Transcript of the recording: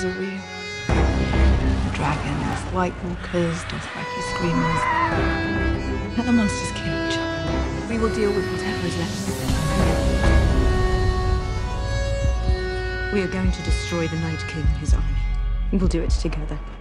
monsters are real. Dragons, White Walkers, Dothraki screamers. Let the monsters kill each other. We will deal with whatever is left. We are going to destroy the Night King and his army. We'll do it together.